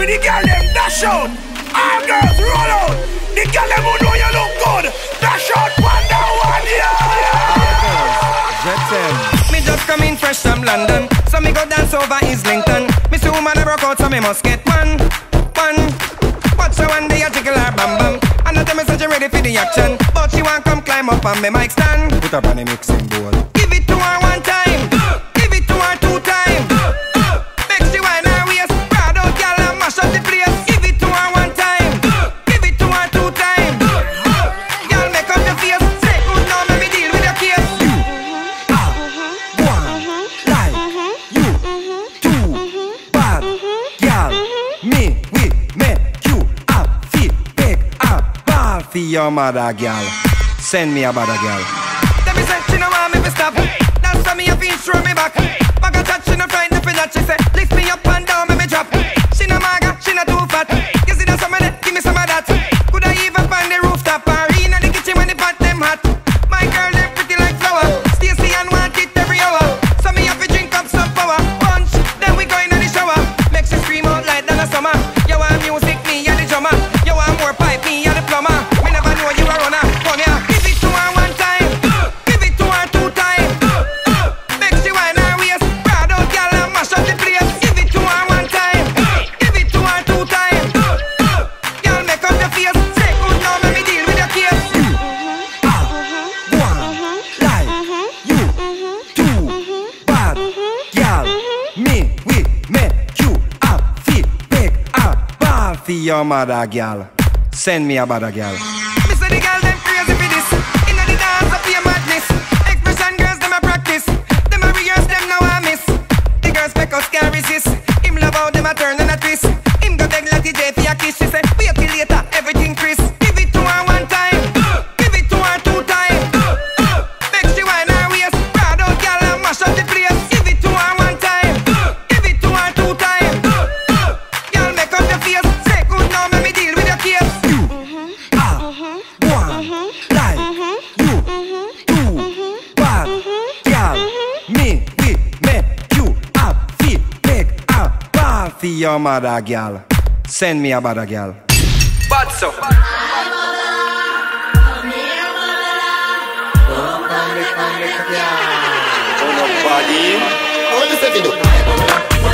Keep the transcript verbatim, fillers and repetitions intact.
for the girl them dash out. All girls roll out. The girl them who know you look good. Dash out one down one yeah. Me just come in fresh from London, so me go dance over Islington. Me see woman a broke out, so me must get one, one. Watch her one day a jiggle her bam bam. And I tell me say she ready for the action, but she want come climb up on me mic stand. Put up on the mixing board. Give it to her one time, give it to her two times. Make she wine her waist, proud out girl and mash up the place. Give it to her one time, give it to her two times. Girl make up your face, say good now let me deal with your case. You are one like you two bad girl. Me we make you a fit big a ball for your mother girl. Send me a bad girl. Tell me say she no want me to stop. That's why me a feel throw me back. Back a chat she no frightened for that. She say lift me up and down, me me drop. She no maga, she no too fat. You see that some of that, give me some of that. Could I even find the rooftop or in the kitchen when the pot them hot? My girl they pretty like flower. Stacy and want it every hour. So me have to drink up some power. Punch, then we go in the shower. Make she scream out like than a summer. You want music, me and the drummer. You want more pipe, me and the plumber. Me never know you a runner. Come here, give it to her one time, give it to her two times. Make she wine her waist, proud out girl and mash up the place. Give it to her one time, give it to her two times. Girl make up your face, say good now let me deal with your case. You are one like you two bad girl. Me we make you a fit big a ball for your mother girl. Send me a bad girl. Me say the girl them crazy for this. Inna the dance up your madness. Expression girls them a practice. Them a rehearse them now I miss. The girls make us can't resist. Him love how them a turn and a twist. Him go beg like the J for a kiss. She say wait till later everything crisp. Give it to her one time, give it to her two times. Make she wine her waist, proud out girl and mash up the place. Give it to her one time, give it to her two times. Girl make up your face, say good now let me deal with your case. You are one like you two bad girl. Me we make you a fit big a ball for your mother girl. Send me a bad girl. Bad so. Nobody. What you say to do?